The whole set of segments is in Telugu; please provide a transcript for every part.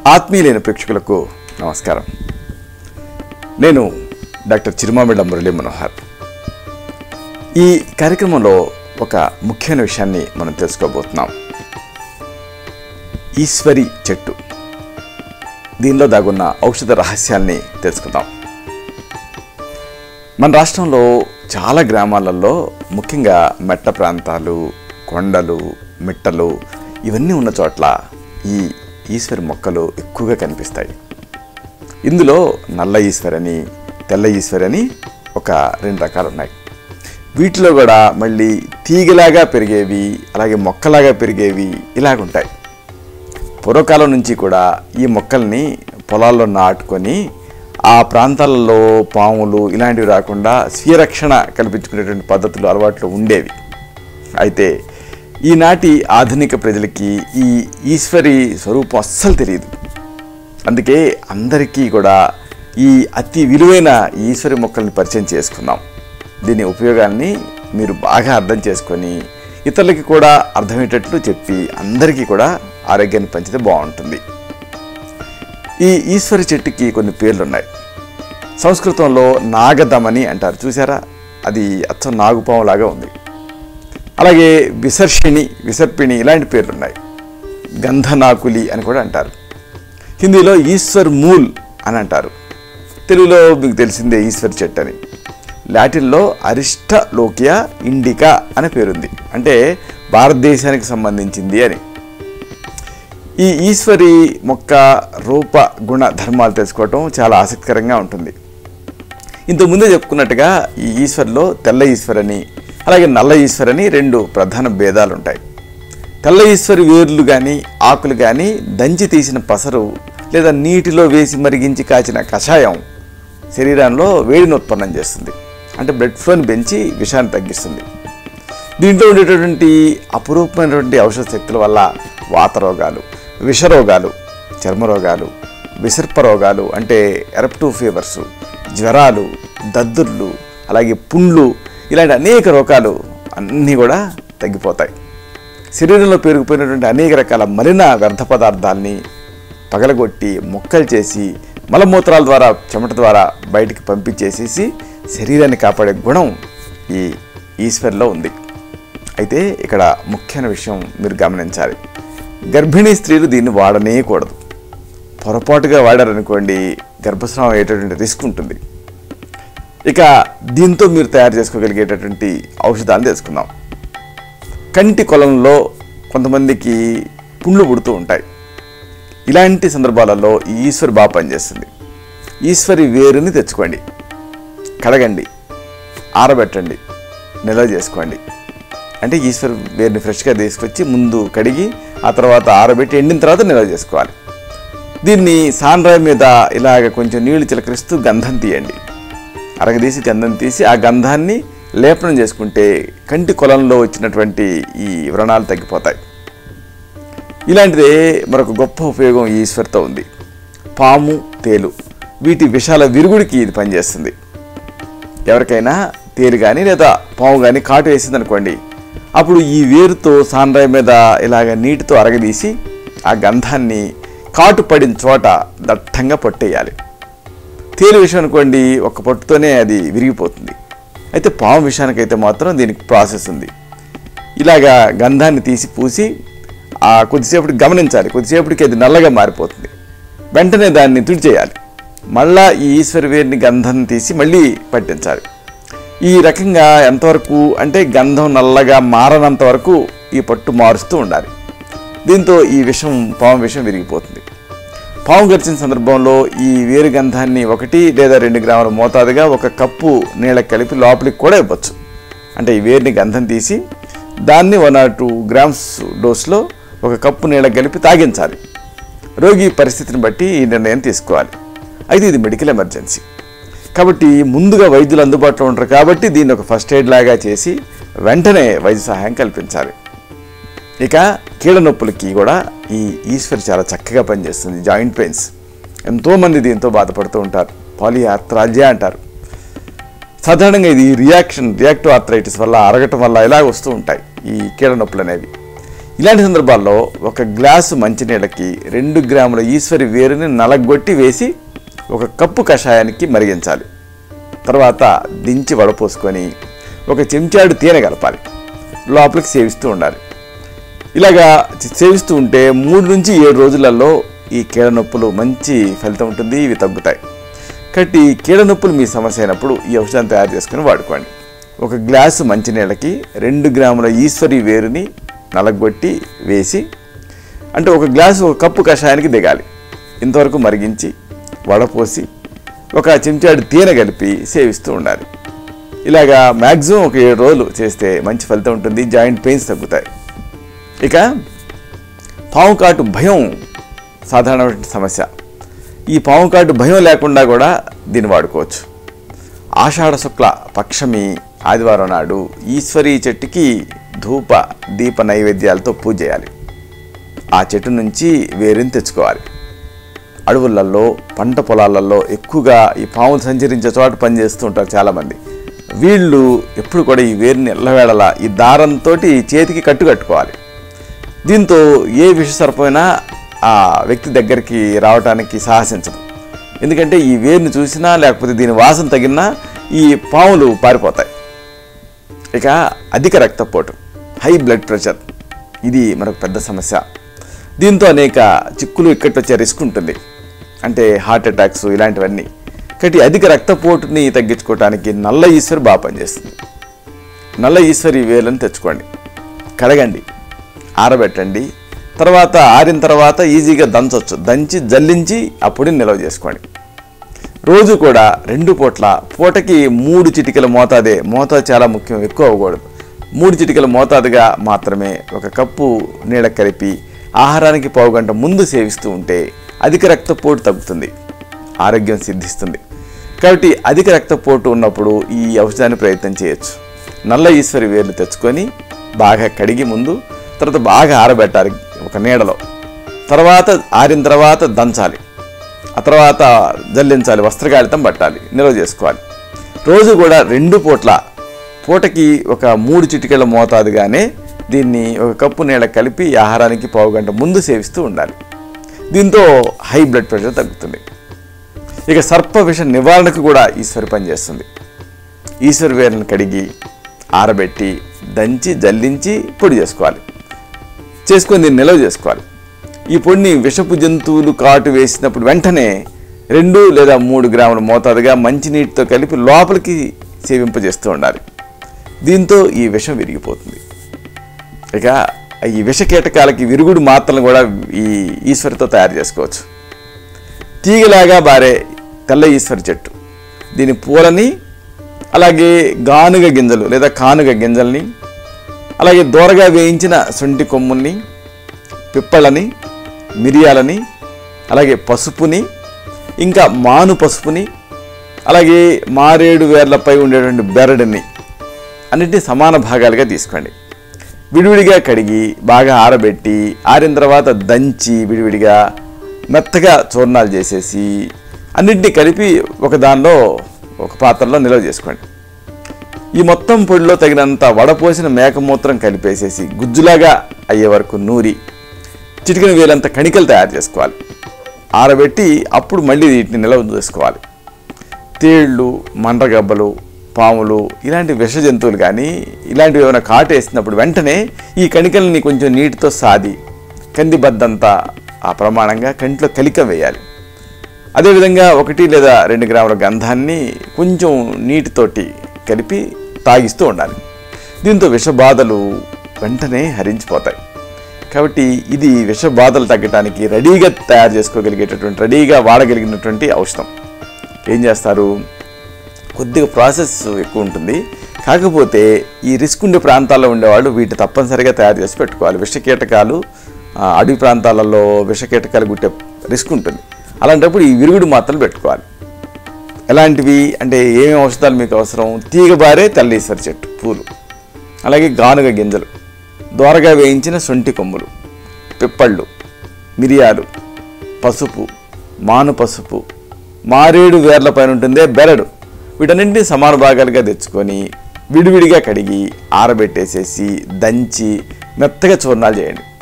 ఆత్మీయులైన ప్రేక్షకులకు నమస్కారం. నేను డాక్టర్ చిరుమామిళ్ళ మురళీ మనోహర్. ఈ కార్యక్రమంలో ఒక ముఖ్యమైన విషయాన్ని మనం తెలుసుకోబోతున్నాం. ఈశ్వరి చెట్టు, దీనిలో దాగున్న ఔషధ రహస్యాల్ని తెలుసుకుందాం. మన రాష్ట్రంలో చాలా గ్రామాలలో, ముఖ్యంగా మెట్ట ప్రాంతాలు, కొండలు, మిట్టలు ఇవన్నీ ఉన్న చోట్ల ఈ ఈశ్వరి మొక్కలు ఎక్కువగా కనిపిస్తాయి. ఇందులో నల్ల ఈశ్వరి అని, తెల్ల ఈశ్వరి అని ఒక 2 రకాలు ఉన్నాయి. వీటిలో కూడా మళ్ళీ తీగలాగా పెరిగేవి, అలాగే మొక్కలాగా పెరిగేవి ఇలాగుంటాయి. పూర్వకాలం నుంచి కూడా ఈ మొక్కల్ని పొలాల్లో నాటుకొని ఆ ప్రాంతాలలో పాములు ఇలాంటివి రాకుండా స్వీయ రక్షణ కల్పించుకునేటువంటి పద్ధతులు, అలవాట్లు ఉండేవి. అయితే ఈనాటి ఆధునిక ప్రజలకి ఈ ఈశ్వరి స్వరూపం అస్సలు తెలియదు. అందుకే అందరికీ కూడా ఈ అతి విలువైన ఈశ్వరి మొక్కల్ని పరిచయం చేసుకుందాం. దీని ఉపయోగాల్ని మీరు బాగా అర్థం చేసుకొని ఇతరులకి కూడా అర్థమయ్యేటట్లు చెప్పి అందరికీ కూడా ఆరోగ్యాన్ని పంచితే బాగుంటుంది. ఈ ఈశ్వరి చెట్టుకి కొన్ని పేర్లు ఉన్నాయి. సంస్కృతంలో నాగదమని అంటారు, చూసారా? అది అచ్చం నాగుపాము లాగా ఉంది. అలాగే విసర్పిణి ఇలాంటి పేర్లు ఉన్నాయి. గంధనాకులి అని కూడా అంటారు. హిందీలో ఈశ్వర్ మూల్ అని అంటారు. తెలుగులో మీకు తెలిసిందే ఈశ్వరి చెట్టు అని. లాటిన్లో అరిస్టలోకియా ఇండికా అనే పేరుంది, అంటే భారతదేశానికి సంబంధించింది అని. ఈ ఈశ్వరి మొక్క రూప గుణ ధర్మాలు తెలుసుకోవటం చాలా ఆసక్తికరంగా ఉంటుంది. ఇంతకుముందే చెప్పుకున్నట్టుగా ఈ ఈశ్వరిలో తెల్ల ఈశ్వరి అని, అలాగే నల్ల ఈశ్వరి అని 2 ప్రధాన భేదాలు ఉంటాయి. తెల్ల ఈశ్వరి వేర్లు కానీ, ఆకులు కానీ దంచి తీసిన పసరు లేదా నీటిలో వేసి మరిగించి కాచిన కషాయం శరీరంలో వేడిని ఉత్పన్నం చేస్తుంది, అంటే బ్లడ్ ఫ్లోని పెంచి విషాన్ని తగ్గిస్తుంది. దీంట్లో ఉండేటటువంటి అపురూపమైనటువంటి ఔషధ శక్తుల వల్ల వాత రోగాలు, విషరోగాలు, చర్మరోగాలు, విసర్ప రోగాలు అంటే ఎరప్టివ్ ఫీవర్స్, జ్వరాలు, దద్దుర్లు, అలాగే పుండ్లు ఇలాంటి అనేక రోగాలు అన్నీ కూడా తగ్గిపోతాయి. శరీరంలో పెరిగిపోయినటువంటి అనేక రకాల మలిన వ్యర్థ పదార్థాలని పగలగొట్టి మొక్కలు చేసి మలమూత్రాల ద్వారా, చెమట ద్వారా బయటికి పంపించేసేసి శరీరాన్ని కాపాడే గుణం ఈ ఈశ్వరిలో ఉంది. అయితే ఇక్కడ ముఖ్యమైన విషయం మీరు గమనించాలి. గర్భిణీ స్త్రీలు దీన్ని వాడనేయకూడదు. పొరపాటుగా వాడారనుకోండి గర్భస్రావం అయ్యేటటువంటి రిస్క్ ఉంటుంది. ఇక దీంతో మీరు తయారు చేసుకోగలిగేటటువంటి ఔషధాలు తెలుసుకుందాం. కంటి కొలంలో కొంతమందికి పుండ్లు పుడుతూ ఉంటాయి. ఇలాంటి సందర్భాలలో ఈ ఈశ్వరి బాగా పనిచేస్తుంది. ఈశ్వరి వేరుని తెచ్చుకోండి, కడగండి, ఆరబెట్టండి, నిల్వ చేసుకోండి. అంటే ఈశ్వరి వేరుని ఫ్రెష్గా తీసుకొచ్చి ముందు కడిగి ఆ తర్వాత ఆరబెట్టి ఎండిన తర్వాత నిల్వ చేసుకోవాలి. దీన్ని సాన్రాయి మీద ఇలాగ కొంచెం నీళ్లు చిలకరిస్తూ గంధం తీయండి. అరగదీసి గంధం తీసి ఆ గంధాన్ని లేపనం చేసుకుంటే కంటి కొలంలో వచ్చినటువంటి ఈ వ్రణాలు తగ్గిపోతాయి. ఇలాంటిదే మరొక గొప్ప ఉపయోగం ఈ ఈశ్వరితో ఉంది. పాము, తేలు వీటి విషాల విరుగుడికి ఇది పనిచేస్తుంది. ఎవరికైనా తేలు కానీ లేదా పాము కానీ కాటు వేసింది అనుకోండి, అప్పుడు ఈ వేరుతో సాన్రాయి మీద ఇలాగ నీటితో అరగదీసి ఆ గంధాన్ని కాటు పడిన చోట దట్టంగా పట్టేయాలి. తేలు విషయం అనుకోండి, ఒక పట్టుతోనే అది విరిగిపోతుంది. అయితే పాము విషయానికైతే మాత్రం దీనికి ప్రాసెస్ ఉంది. ఇలాగా గంధాన్ని తీసి పూసి కొద్దిసేపటికి గమనించాలి, కొద్దిసేపటికి అది నల్లగా మారిపోతుంది. వెంటనే దాన్ని తుడిచేయాలి. మళ్ళా ఈ ఈశ్వరి వేరుని గంధం తీసి మళ్ళీ పట్టించాలి. ఈ రకంగా ఎంతవరకు అంటే గంధం నల్లగా మారనంత వరకు ఈ పట్టు మారుస్తూ ఉండాలి. దీంతో ఈ పాము విషం విరిగిపోతుంది. పాము గడిచిన సందర్భంలో ఈ వేరు గంధాన్ని 1 లేదా 2 గ్రాముల మోతాదుగా 1 కప్పు నీళ్ళకి కలిపి లోపలికి కూడా ఇవ్వచ్చు. అంటే ఈ వేరుని గంధం తీసి దాన్ని 1 or 2 grams డోస్లో 1 కప్పు నీళ్ళకి కలిపి తాగించాలి. రోగి పరిస్థితిని బట్టి ఈ నిర్ణయం తీసుకోవాలి. అయితే ఇది మెడికల్ ఎమర్జెన్సీ కాబట్టి ముందుగా వైద్యులు అందుబాటులో ఉంటారు కాబట్టి దీన్ని ఒక ఫస్ట్ ఎయిడ్ లాగా చేసి వెంటనే వైద్య సహాయం కల్పించాలి. ఇక కీళ్ళ నొప్పులకి కూడా ఈ ఈశ్వరి చాలా చక్కగా పనిచేస్తుంది. జాయింట్ పెయిన్స్ ఎంతోమంది దీంతో బాధపడుతూ ఉంటారు. పాలిఆర్థ్రాల్జియా అంటారు. సాధారణంగా ఇది రియాక్టివ్ ఆర్థరైటిస్ వల్ల, అరగటం వల్ల ఇలా వస్తూ ఉంటాయి ఈ కీళ్ళ నొప్పులు అనేవి. ఇలాంటి సందర్భాల్లో 1 గ్లాసు మంచినీళ్ళకి 2 గ్రాముల ఈశ్వరి వేరుని నలగొట్టి వేసి 1 కప్పు కషాయానికి మరిగించాలి. తర్వాత దించి వడపోసుకొని 1 చెంచాడు తేనె కలపాలి. లోపలికి సేవిస్తూ ఉండాలి. ఇలాగా సేవిస్తూ ఉంటే 3 నుంచి 7 రోజులలో ఈ కీళ్ళ నొప్పులు మంచి ఫలితం ఉంటుంది. ఇవి తగ్గుతాయి. కాబట్టి కీళ్ళ నొప్పులు మీ సమస్య అయినప్పుడు ఈ ఔషధాన్ని తయారు చేసుకుని వాడుకోండి. 1 గ్లాసు మంచినీళ్ళకి 2 గ్రాముల ఈశ్వరి వేరుని నలగొట్టి వేసి, అంటే 1 గ్లాసు 1 కప్పు కషాయానికి దిగాలి. ఇంతవరకు మరిగించి వడపోసి 1 చెంచాడు తేనె కలిపి సేవిస్తూ ఉండాలి. ఇలాగా మ్యాక్సిమం 7 రోజులు చేస్తే మంచి ఫలితం ఉంటుంది. జాయింట్ పెయిన్స్ తగ్గుతాయి. ఇక పాము కాటు భయం సాధారణమైన సమస్య. ఈ పాము కాటు భయం లేకుండా కూడా దీన్ని వాడుకోవచ్చు. ఆషాఢ శుక్ల పక్షమి ఆదివారం నాడు ఈశ్వరి చెట్టుకి ధూప దీప నైవేద్యాలతో పూజ చేయాలి. ఆ చెట్టు నుంచి వేరుని తెచ్చుకోవాలి. అడవులలో పంట పొలాలలో ఎక్కువగా ఈ పాములు సంచరించే చోట పనిచేస్తూ ఉంటారు చాలామంది. వీళ్ళు ఎప్పుడు కూడా ఈ వేరుని ఎల్లవేళలా ఈ దారంతో చేతికి కట్టుకోవాలి. దీంతో ఏ విషసర్పమైనా ఆ వ్యక్తి దగ్గరికి రావడానికి సాహసించదు. ఎందుకంటే ఈ వేరుని చూసినా లేకపోతే దీని వాసన తగిలినా ఈ పాములు పారిపోతాయి. ఇక అధిక రక్తపోటు, హై బ్లడ్ ప్రెషర్, ఇది మనకు పెద్ద సమస్య. దీంతో అనేక చిక్కులు ఇక్కట్లు వచ్చే రిస్క్ ఉంటుంది. అంటే హార్ట్ అటాక్స్ ఇలాంటివన్నీ. కాబట్టి అధిక రక్తపోటుని తగ్గించుకోవడానికి నల్ల ఈశ్వరి బాగా పనిచేస్తుంది. నల్ల ఈశ్వరి వేలను తెచ్చుకోండి, కడగండి, ఆరబెట్టండి. తర్వాత ఆరిన తర్వాత ఈజీగా దంచవచ్చు. దంచి జల్లించి ఆ పొడిని నిల్వ చేసుకోండి. రోజు కూడా 2 పూట్ల పూటకి 3 చిటికల మోతాదే. మోతాదు చాలా ముఖ్యం, ఎక్కువ అవ్వకూడదు. 3 చిటికల మోతాదుగా మాత్రమే 1 కప్పు నీళ్ళ కలిపి ఆహారానికి పావు గంట ముందు సేవిస్తూ ఉంటే అధిక రక్తపోటు తగ్గుతుంది, ఆరోగ్యం సిద్ధిస్తుంది. కాబట్టి అధిక రక్తపోటు ఉన్నప్పుడు ఈ ఔషధాన్ని ప్రయత్నం చేయొచ్చు. నల్ల ఈశ్వరి వేర్లు తెచ్చుకొని బాగా కడిగి ముందు, తర్వాత బాగా ఆరబెట్టాలి ఒక నీడలో. తర్వాత ఆరిన తర్వాత దంచాలి. ఆ తర్వాత జల్లించాలి, వస్త్రకాళితం పట్టాలి, నిల్వ చేసుకోవాలి. రోజు కూడా 2 పూట్ల పూటకి 3 చిటికెళ్ళ మోతాదుగానే దీన్ని 1 కప్పు నీళ్ళ కలిపి ఆహారానికి పావు గంట ముందు సేవిస్తూ ఉండాలి. దీంతో హై బ్లడ్ ప్రెషర్ తగ్గుతుంది. ఇక సర్ప విష నివారణకు కూడా ఈశ్వరి పనిచేస్తుంది. ఈశ్వరి వేర్లను కడిగి ఆరబెట్టి దంచి జల్లించి పొడి చేసుకొని దీన్ని నిల్వ చేసుకోవాలి. ఈ పొడిని విషపు జంతువులు కాటు వేసినప్పుడు వెంటనే 2 లేదా 3 గ్రాముల మోతాదుగా మంచినీటితో కలిపి లోపలికి సేవింపజేస్తూ ఉండాలి. దీంతో ఈ విషం విరిగిపోతుంది. ఇక ఈ విష కీటకాలకి విరుగుడు మాత్రలను కూడా ఈ ఈశ్వరితో తయారు చేసుకోవచ్చు. తీగలాగా బారే తెల్ల ఈశ్వరి చెట్టు, దీని పూలని, అలాగే గానుగ గింజలు లేదా కానుగ గింజల్ని, అలాగే దూరగా వేయించిన శొంఠి కొమ్ముల్ని, పిప్పళ్ళని, మిరియాలని, అలాగే పసుపుని, ఇంకా మాను పసుపుని, అలాగే మారేడు వేర్లపై ఉండేటువంటి బెరడుని అన్నింటినీ సమాన భాగాలుగా తీసుకోండి. విడివిడిగా కడిగి బాగా ఆరబెట్టి ఆరిన తర్వాత దంచి విడివిడిగా మెత్తగా చూర్ణాలు చేసేసి అన్నింటినీ కలిపి ఒక పాత్రలో నిల్వ చేసుకోండి. ఈ మొత్తం పొడిలో తగినంత వడపోసిన మేకమూత్రం కలిపేసేసి గుజ్జులాగా అయ్యే వరకు నూరి చిటికెన వేలంత కణికలు తయారు చేసుకోవాలి. ఆరబెట్టి అప్పుడు మళ్ళీ వీటిని నిల్వ చేసుకోవాలి. తేళ్ళు, మండ్రగబ్బలు, పాములు ఇలాంటి విష జంతువులు కానీ ఇలాంటివి ఏమైనా కాటేసినప్పుడు వెంటనే ఈ కణికల్ని కొంచెం నీటితో సాది కందిబద్దంతా ఆ ప్రమాణంగా కంట్లో కలిక వేయాలి. అదేవిధంగా 1 లేదా 2 గ్రాముల గంధాన్ని కొంచెం నీటితోటి కలిపి తాగిస్తూ ఉండాలి. దీంతో విషబాధలు వెంటనే హరించిపోతాయి. కాబట్టి ఇది విషబాధలు తగ్గడానికి రెడీగా తయారు చేసుకోగలిగేటటువంటి, రెడీగా వాడగలిగినటువంటి ఔషధం. ఏం చేస్తారు, కొద్దిగా ప్రాసెస్ ఎక్కువ ఉంటుంది. కాకపోతే ఈ రిస్క్ ఉండే ప్రాంతాల్లో ఉండేవాళ్ళు వీటి తప్పనిసరిగా తయారు చేసి పెట్టుకోవాలి. విషకీటకాలు అడవి ప్రాంతాలలో విషకీటకాలు గుట్టే రిస్క్ ఉంటుంది. అలాంటప్పుడు ఈ విరుగుడు మాత్రలు పెట్టుకోవాలి. ఎలాంటివి అంటే ఏమేమి ఔషధాలు మీకు అవసరం, తీగబారే తెల్లీశ్వరి చెట్టు పూలు, అలాగే గానుగ గింజలు, దోరగా వేయించిన శొంఠి కొమ్ములు, పిప్పళ్ళు, మిరియాలు, పసుపు, మాను పసుపు, మారేడు వేర్ల పైన ఉంటుందే బెరడు, వీటన్నింటినీ సమాన భాగాలుగా తెచ్చుకొని విడివిడిగా కడిగి ఆరబెట్టేసేసి దంచి మెత్తగా చూర్ణాలు చేయండి.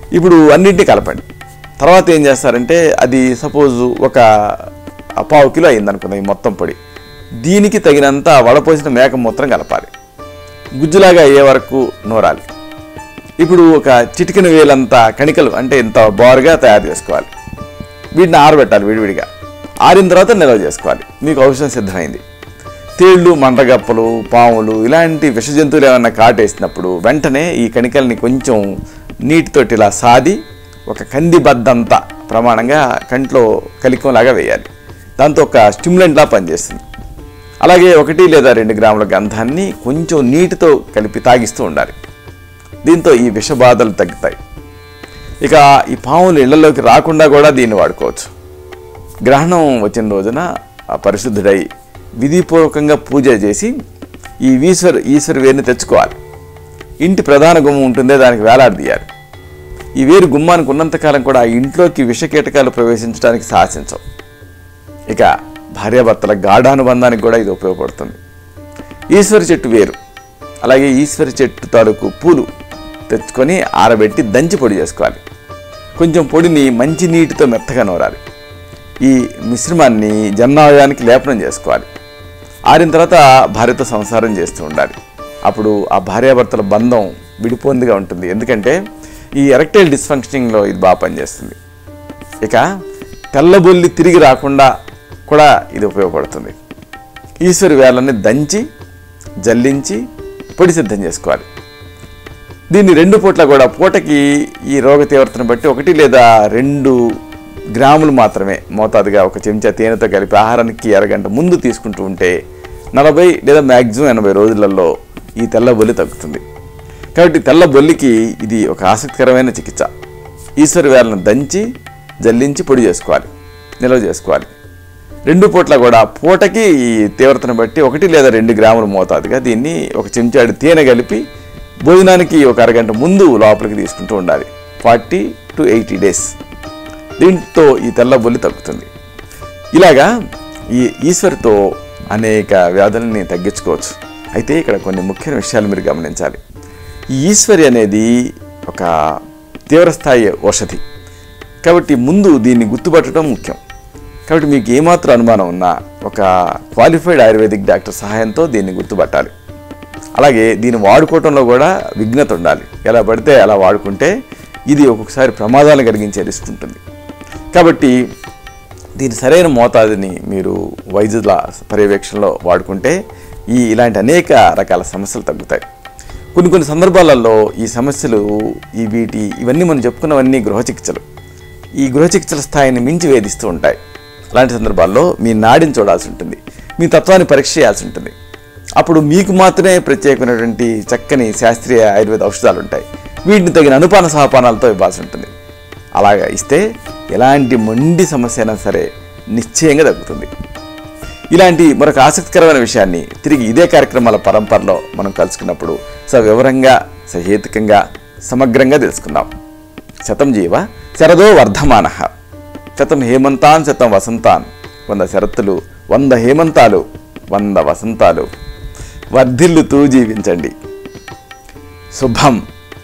ఇప్పుడు అన్నింటినీ కలపండి. తర్వాత ఏం చేస్తారంటే అది సపోజ్ ఒక పావు కిలో అయింది అనుకుందాం ఈ మొత్తం పొడి. దీనికి తగినంత వడపోసిన మేక మూత్రం కలపాలి. గుజ్జులాగా అయ్యే వరకు నూరాలి. ఇప్పుడు ఒక చిటికెన వేలంతా కణికలు అంటే ఇంత బారుగా తయారు చేసుకోవాలి. వీటిని ఆరబెట్టాలి విడివిడిగా. ఆరిన తర్వాత నిల్వ చేసుకోవాలి. మీకు ఔషధం సిద్ధమైంది. తేళ్ళు, మంటగప్పలు, పాములు ఇలాంటి విష జంతువులు ఏమైనా కాటేసినప్పుడు వెంటనే ఈ కణికల్ని కొంచెం నీటితోటి ఇలా సాది ఒక కంది బద్దంతా ప్రమాణంగా కంట్లో కలికంలాగా వేయాలి. దాంతో ఒక స్టిమ్యులెంట్లా పనిచేస్తుంది. అలాగే 1 లేదా 2 గ్రాముల గంధాన్ని కొంచెం నీటితో కలిపి తాగిస్తూ ఉండాలి. దీంతో ఈ విషబాధలు తగ్గుతాయి. ఇక ఈ పాములు ఇళ్లలోకి రాకుండా కూడా దీన్ని వాడుకోవచ్చు. గ్రహణం వచ్చిన రోజున పరిశుద్ధుడై విధిపూర్వకంగా పూజ చేసి ఈ ఈశ్వరి వేరుని తెచ్చుకోవాలి. ఇంటి ప్రధాన గుమ్మం ఉంటుందే దానికి వేలాడదీయాలి. ఈ వేరు గుమ్మానికి ఉన్నంతకాలం కూడా ఆ ఇంట్లోకి విషకీటకాలు ప్రవేశించడానికి సాహసించవు. ఇక భార్యాభర్తల గాఢానుబంధానికి కూడా ఇది ఉపయోగపడుతుంది. ఈశ్వరి చెట్టు వేరు, అలాగే ఈశ్వరి చెట్టు తాలూకు పూలు తెచ్చుకొని ఆరబెట్టి దంచి పొడి చేసుకోవాలి. కొంచెం పొడిని మంచి నీటితో మెత్తగా నూరాలి. ఈ మిశ్రమాన్ని జన్నావయానికి లేపనం చేసుకోవాలి. ఆరిన తర్వాత భార్యతో సంసారం చేస్తూ ఉండాలి. అప్పుడు ఆ భార్యాభర్తల బంధం విడిపోయిందిగా ఉంటుంది. ఎందుకంటే ఈ ఎరెక్టైల్ డిస్ఫంక్షనింగ్లో ఇది బాగా పనిచేస్తుంది. ఇక తెల్లబొల్లి తిరిగి రాకుండా కూడా ఇది ఉపయోగపడుతుంది. ఈశ్వరి వేళ్ళని దంచి జల్లించి పొడి సిద్ధం చేసుకోవాలి. దీన్ని 2 పూట్ల కూడా పూటకి ఈ రోగ తీవ్రతను బట్టి 1 లేదా 2 గ్రాములు మాత్రమే మోతాదుగా ఒక చెంచా తేనెతో కలిపి ఆహారానికి అరగంట ముందు తీసుకుంటూ ఉంటే 40 లేదా మ్యాక్సిమం 80 రోజులలో ఈ తెల్లబొల్లి తగ్గుతుంది. కాబట్టి తెల్లబొల్లికి ఇది ఒక ఆసక్తికరమైన చికిత్స. ఈశ్వరి వేళ్ళను దంచి జల్లించి పొడి చేసుకోవాలి, నిల్వ చేసుకోవాలి. 2 పూట్ల కూడా పూటకి ఈ తీవ్రతను బట్టి 1 లేదా 2 గ్రాముల మోతాదుగా దీన్ని ఒక చెంచాడు తేనె కలిపి భోజనానికి ఒక అరగంట ముందు లోపలికి తీసుకుంటూ ఉండాలి. 40 to 80 days. దీంతో ఈ తెల్లబొల్లి తగ్గుతుంది. ఇలాగా ఈ ఈశ్వరితో అనేక వ్యాధులని తగ్గించుకోవచ్చు. అయితే ఇక్కడ కొన్ని ముఖ్యమైన విషయాలు మీరు గమనించాలి. ఈ ఈశ్వరి అనేది ఒక తీవ్రస్థాయి ఔషధి కాబట్టి ముందు దీన్ని గుర్తుపట్టడం ముఖ్యం. కాబట్టి మీకు ఏమాత్రం అనుమానం ఉన్నా ఒక క్వాలిఫైడ్ ఆయుర్వేదిక్ డాక్టర్ సహాయంతో దీన్ని గుర్తుపట్టాలి. అలాగే దీన్ని వాడుకోవటంలో కూడా విఘ్నత ఉండాలి. ఎలా పడితే అలా వాడుకుంటే ఇది ఒక్కొక్కసారి ప్రమాదాలు కలిగించే రిస్క్ ఉంటుంది. కాబట్టి దీని సరైన మోతాదుని మీరు వైద్యుల పర్యవేక్షణలో వాడుకుంటే ఇలాంటి అనేక రకాల సమస్యలు తగ్గుతాయి. కొన్ని సందర్భాలలో ఈ సమస్యలు ఇవన్నీ మనం చెప్పుకున్నవన్నీ గృహ చికిత్సలు. ఈ గృహ చికిత్సల స్థాయిని మించి వేధిస్తూ ఉంటాయి. అలాంటి సందర్భాల్లో మీ నాడిని చూడాల్సి ఉంటుంది, మీ తత్వాన్ని పరీక్ష చేయాల్సి ఉంటుంది. అప్పుడు మీకు మాత్రమే ప్రత్యేకమైనటువంటి చక్కని శాస్త్రీయ ఆయుర్వేద ఔషధాలు ఉంటాయి. వీటిని తగిన అనుపాన సహపానాలతో ఇవ్వాల్సి ఉంటుంది. అలాగా ఇస్తే ఎలాంటి మొండి సమస్య అయినా సరే నిశ్చయంగా తగ్గుతుంది. ఇలాంటి మరొక ఆసక్తికరమైన విషయాన్ని తిరిగి ఇదే కార్యక్రమాల పరంపరలో మనం కలుసుకున్నప్పుడు సవివరంగా సహేతుకంగా సమగ్రంగా తెలుసుకుందాం. శతం జీవ శరదో వర్ధమానః, శతం హేమంతాన్ శతం వసంతాన్, 100 శరత్తులు 100 హేమంతాలు 100 వసంతాలు వర్ధిల్లుతూ జీవించండి. శుభం.